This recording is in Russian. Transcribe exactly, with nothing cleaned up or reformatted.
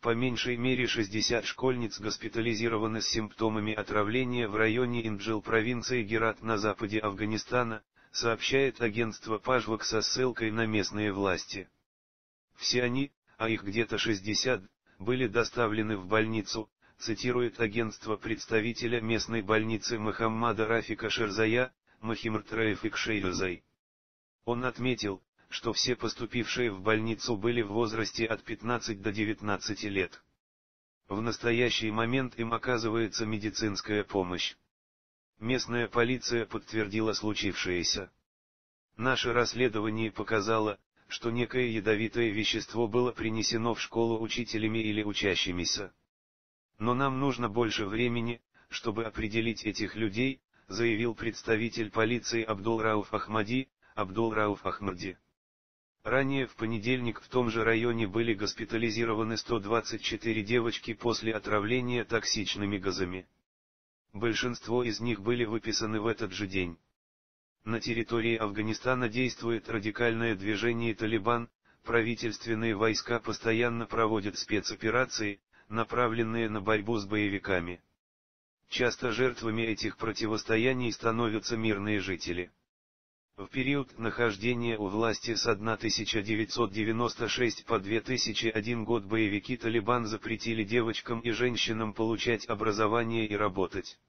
по меньшей мере шестьдесят школьниц госпитализированы с симптомами отравления в районе Инджил провинции Герат на западе Афганистана, сообщает агентство Пажвак со ссылкой на местные власти. Все они, а их где-то шестьдесят, были доставлены в больницу, цитирует агентство представителя местной больницы Мухаммада Рафика Шерзая, Мухиммад Рафик Шейрзай. Он отметил, что все поступившие в больницу были в возрасте от пятнадцати до девятнадцати лет. В настоящий момент им оказывается медицинская помощь. Местная полиция подтвердила случившееся. Наше расследование показало, что некое ядовитое вещество было принесено в школу учителями или учащимися. Но нам нужно больше времени, чтобы определить этих людей, заявил представитель полиции Абдул-Рауф Ахмади, Абдул-Рауф Ахмади. Ранее в понедельник в том же районе были госпитализированы сто двадцать четыре девочки после отравления токсичными газами. Большинство из них были выписаны в этот же день. На территории Афганистана действует радикальное движение «Талибан», правительственные войска постоянно проводят спецоперации, направленные на борьбу с боевиками. Часто жертвами этих противостояний становятся мирные жители. В период нахождения у власти с тысяча девятьсот девяносто шестого по две тысячи первый год боевики «Талибан» запретили девочкам и женщинам получать образование и работать.